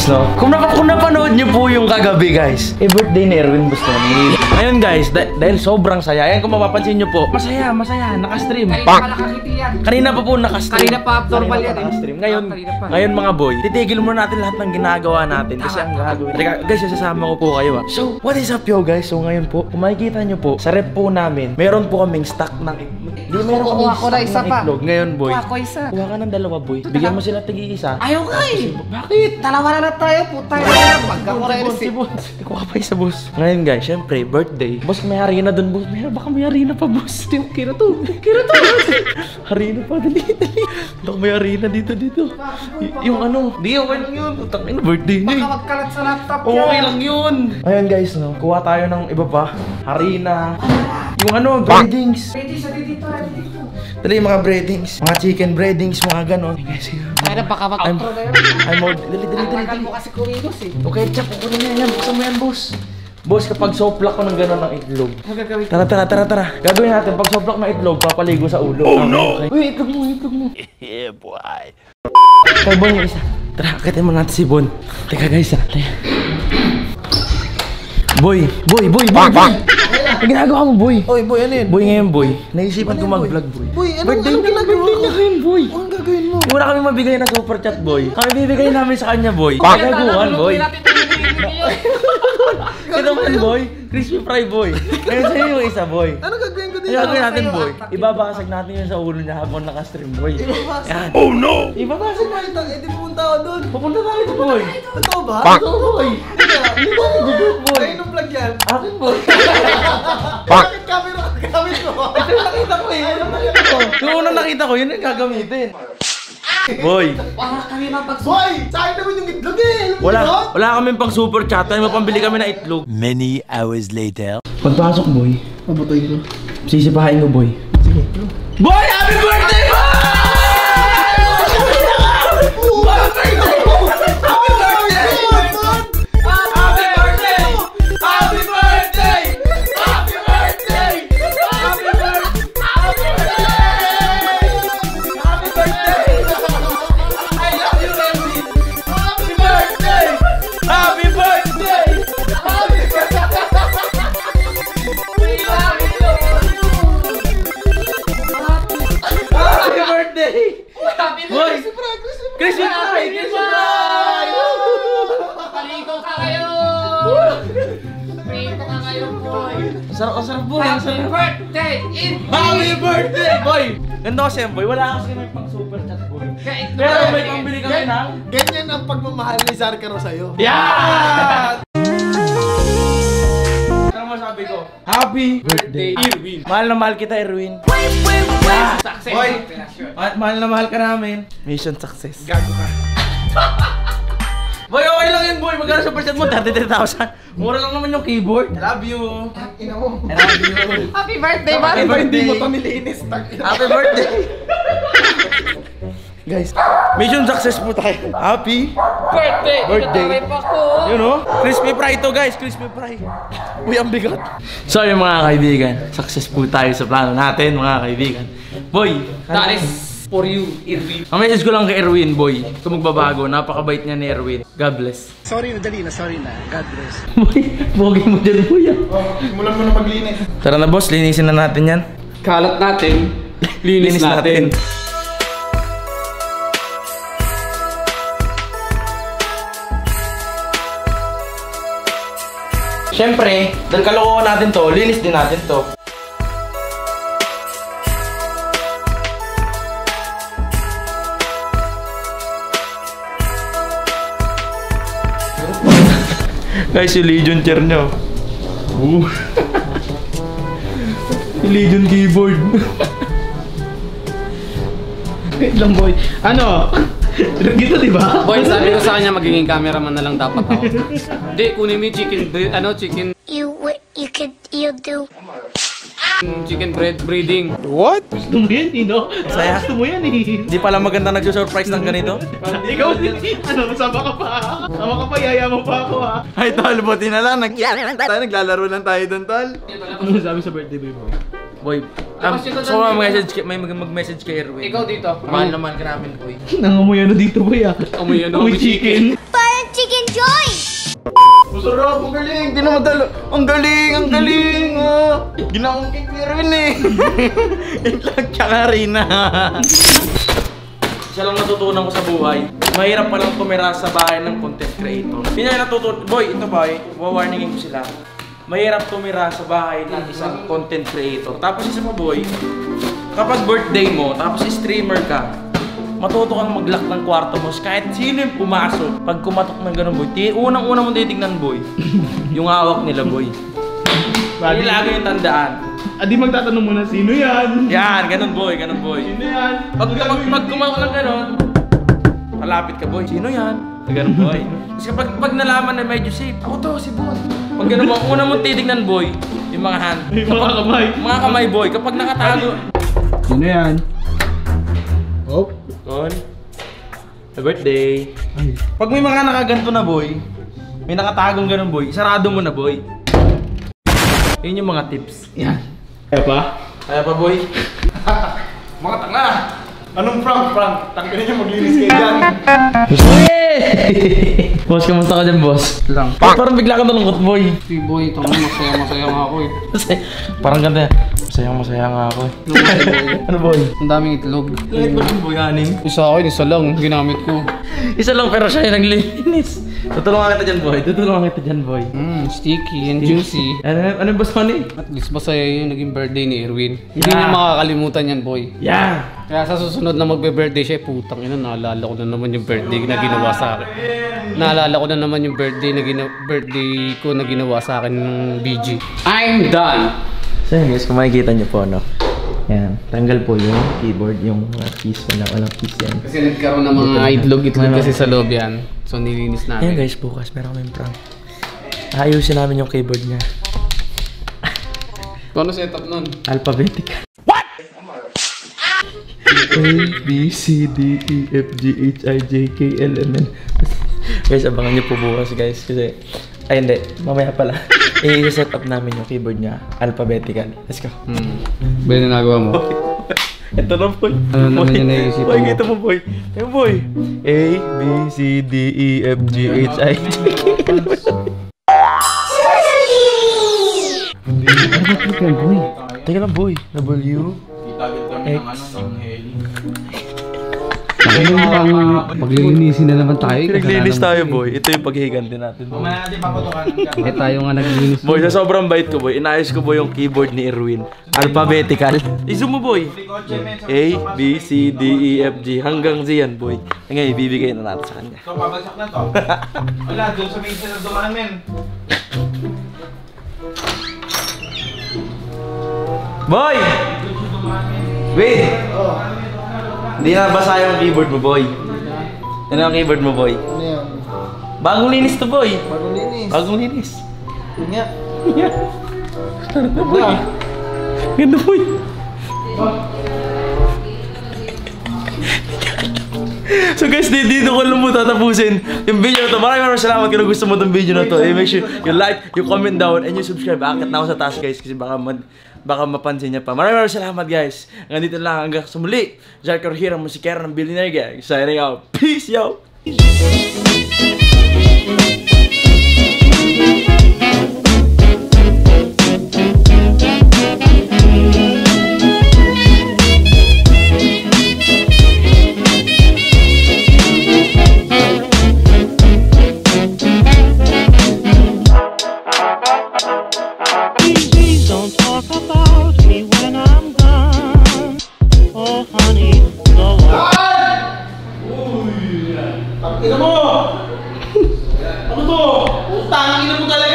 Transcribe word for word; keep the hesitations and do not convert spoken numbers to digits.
no? Kung, nap kung napanood nyo po yung kagabi, guys, eh, birthday ni Erwin Bustoni. Ayun, guys, dah dahil sobrang saya. Ayan, kung mapapansin nyo po, masaya, masaya, nakastream. Kanina pa nakakiti yan. Kanina pa po nakastream. Kanina pa abnormal yan. Nakastream. Ngayon, ah, ngayon mga boy, titigil muna natin lahat ng ginagawa natin. Kasi ang gagawin. Teka, guys, sasama ko po kayo, ah. So, what is up, yo, guys? So, ngayon po, kung makikita nyo po, sa rep po namin, meron po kaming stock ng itlog. Di meron kaming stock ng itlog. Ngayon, boy, Kuha ko isa. kuha ka ng dalawa, boy. Bigyan mo sila tig-iisa. Ayaw ka eh. Bakit? Dalawa na na tayo, puta. Pagkakuha Si boss, kuha pa isa, boss. Ngayon, guys, syempre, birthday. Boss, may harina dun, boss. May, baka may harina pa, boss. Kira to. Kira to. Harina pa, dali, dali. Baka may harina dito, dito. Y yung ano, di, okay lang yun. Utang ina, birthday niya. Baka magkalat sa laptop yan. Okay lang yun. Ayan, guys, no. Kuha tayo ng iba pa. Harina. Yung ano, breadings. Ready sa dito, ready dito. Dali, mga breadings. Mga chicken breadings, mga ganon. Hey, guys, yun. Kaya baka mag-outro na yun. I'm out. Dali, dali, dali. Tagal mo kasi kumilos eh. Okay, chap, kukunin niya yan. Buksan mo yan, boss. Boss, kapag soplak ko ng gano'n ng itlog. Tara, tara, tara, tara. Gagawin natin, pag soplak ng itlog, papaligo sa ulo. Oh, no! Okay. Uy, itlog mo, itlog mo. Yeah, boy. Kay Bon yung isa. Tara, akitin mo natin si Bon. Teka, guys, ha. Teka. Boy, boy, boy, boy, boy. Ang ginagawa mo, boy. Oy, boy, ano yun? Boy ngayon, boy. Naisipan ko mag-vlog, boy. Boy, ano birthday anong ginagawa birthday niya ngayon, boy. Anong gagawin mo? Wala kami mabigay na super chat, boy. Kami bibigay namin sa kanya, boy. Pagaguhan, boy. Ito man, boy. Crispy fry, boy. Ngayon sa'yo yung isa, boy. Ano gagawin ko din? Ano gagawin natin, boy? Ibabasag natin yun sa ulo niya habang nakastream, boy. Ibabasag? Yan. Oh, no! Ibabasag Bakit ito? Eh, di pumunta ako doon. Pupunta tayo ito, boy. Totoo ba? Ito, boy. Hindi ba nag-joke, boy? Ay, nung vlog yan. Akin, boy. Bakit camera ka gamit mo? Ito yung nakita ko eh. Ano nakita ko? Yung unang nakita ko, yun yung gagamitin. Boy. Wala kami mapagsusunod. Boy! Sa akin naman yung itlog eh! Alam mo Wala, yun? wala kaming pang super chat. Tayo mapambili kami ng itlog. Many hours later. Pagpasok, boy. Pabutoy ko. Sisipahain ko, boy. Sige. Boy, happy birthday, boy! Crispy fry! Crispy fry! Paligo ka kayo! Paligo ka kayo, boy! Sarap, oh, sarap, boy. Happy Sarap. birthday! Happy birthday, boy! Ganda kasi yan, boy. Wala kasi may pang super chat, boy. Pero may pambili kami ng... Ganyan ang pagmamahal ni Sarkaro sa'yo. Yeah! Ano masabi ko? Happy birthday, Erwin. Mahal na mahal kita, Erwin. Success! Boy, ma mahal na mahal ka namin. Mission success. Gago ka. Boy, okay lang yun, boy. Magkano sa percent mo? thirty-three thousand. Mura lang naman yung keyboard. I love you. Ina mo. I love you. Happy birthday, Happy man! birthday. Hindi mo to nilinis. Happy birthday. Guys, mission success po tayo. Happy Birthday! Birthday. Pinataway pa ko! you know, crispy fry to, guys. Crispy fry. Uy, ang bigat. So, yung mga kaibigan, success po tayo sa plano natin, mga kaibigan. Boy, That is for you, Erwin. ang message ko lang kay Erwin, boy. Kung magbabago, napakabait niya ni Erwin. God bless. Sorry na, dali na. Sorry na. God bless. Boy, bogi mo dyan, boy. Oh, simulan mo na maglinis. Tara na, boss. Linisin na natin yan. Kalat natin. Linis, Linis natin. natin. Siyempre, dahil kalokohan natin to, linis din natin to. Guys, yung Legion chair nyo. Uh. Yung Legion keyboard. Wait lang, boy. Ano? Gito, di ba? Boy, sabi ko sa kanya magiging cameraman na lang dapat ako. Hindi, kunin mo yung chicken breed, ano, chicken, You you could you do. chicken bread breeding. What? Gusto mo yan, Nino? Saya. Gusto mo yan, eh. Di pala maganda nagsusurprise ng ganito. Ikaw din. Ano, sama ka pa. Sama ka pa, yaya mo pa ako, ha. Ay, tol, buti na lang. Nag tayo, naglalaro lang tayo doon, tol. Ano sabi sa birthday boy, boy? Boy, um, so mag-message may mag-message kay Erwin. Ikaw dito. Mahal naman ka namin, boy. Nangamoy ano dito, boy, ah. Amoy ano, Amoy chicken. Parang chicken Masarap, ang galing. Di na madalo. Ang galing, ang galing. Oh. Ginawang cake ni Erwin eh. Itlog tsaka Rina. Isa lang natutunan ko sa buhay. Mahirap palang tumira sa bahay ng content creator. Yun yung natutunan. Boy, ito boy, wawarningin ko sila. Mahirap tumira sa bahay ng isang content creator. Tapos isa pa boy, kapag birthday mo, tapos streamer ka, matuto kang mag-lock ng kwarto mo. Kahit sino yung pumasok, pag kumatok ng ganun boy, unang-una mong titignan boy, yung hawak nila boy. Hindi lagi yung tandaan. Ah, di magtatanong muna, sino yan? Yan, ganun boy, ganun boy. Sino yan? Pag, pag, pag kumatok ng ganun, malapit ka boy, sino yan? Ganun boy. Kasi kapag pag nalaman na medyo safe, ako to, si boy. Pag ganun mo, una mong titignan boy, yung mga hand. Yung mga kamay. Mga kamay boy, kapag nakatago. Sino yan? Oh. On. Happy birthday. Ay. Pag may mga nakaganto na boy, may nakatagong ganun boy, sarado mo na boy. Yun yung mga tips. Yan. Kaya pa? Kaya pa boy? Mga tanga! Anong prank, prank? Tanggalin niyo, maglinis kayo dyan. Boss, kamusta ka dyan boss? Lang. Parang bigla ka nalungkot boy. Si boy, ito masaya masaya nga ako eh. Parang ganda. Masayang masaya nga ako eh. Ano boy? Ang daming itlog. Kahit ba yung boy anin? Isa akin, isa lang, ginamit ko. Isa lang pero siya yung naglinis. Tutulungan kita dyan boy. Tutulungan kita dyan boy. Mmm, sticky and juicy. Ano, ano boss money? At least masaya yung naging birthday ni Erwin. Hindi Yeah. niya makakalimutan yan boy. Yeah! Kaya sa susunod na magbe-birthday siya, putang ina, naalala ko na naman yung birthday na ginawa sa akin. Naalala ko na naman yung birthday na gina birthday ko na ginawa sa akin ng B G. I'm done! So yun guys, kung makikita nyo po, no? Yan, tanggal po yung keyboard, yung uh, keys, wala, walang keys yan. Kasi nagkaroon ng mga itlog-itlog kasi sa loob yan. So nilinis Yan namin. guys, bukas meron kaming prank. Ayusin namin yung keyboard niya. Paano setup nun? Alphabetical. What? A, B, C, D, E, F, G, H, I, J, K, L, M, N. Guys, abangan nyo po bukas guys. Kasi, ay hindi, mamaya pala. I-set up namin yung keyboard niya. Alphabetical. Let's go. Hmm. Ba yung nagawa mo? Ito na boy. Ano naman yung naisipan boy, mo? kita mo boy. Ayun boy. A, B, C, D, E, F, G, H, I, J, K, L, M, N. Ano boy? Teka lang boy. W, X. Ano pang maglilinisin na naman tayo? Naglinis tayo boy. Ito yung paghihiganti natin boy. Mamaya natin paputukan. Eh tayo nga naglilinis. Boy, sa sobrang bait ko boy, inayos ko boy yung keyboard ni Erwin. Alphabetical. I-zoom mo boy. A, B, C, D, E, F, G. Hanggang Z yan boy. Ngayon, ibibigay na natin sa kanya. So, pabagsak na to. Wala, doon sa may isa na dumaan men. Boy! Wait! Hindi na basa yung keyboard mo boy. Ano ang keyboard mo boy? Ano yan? Bagong linis to boy. Bagong linis. Bagong linis. Yun nga. Ganda boy. Ganda boy. So guys, di- dito ko lang mo tatapusin yung video na to. Maraming maraming salamat kung gusto mo itong video na to. Eh, make sure you like, you comment down, and you subscribe. Akit na ako sa taas guys kasi baka man, baka mapansin niya pa. Maraming maraming salamat guys. Hanggang dito lang hanggang sa muli. Jarkar here, ang musikera ng Billionaire Gang. Signing out. Peace yo! Please don't talk about me when I'm gone. Oh, honey, go on. Ina mo! Ano to? Utang, ina mo talaga!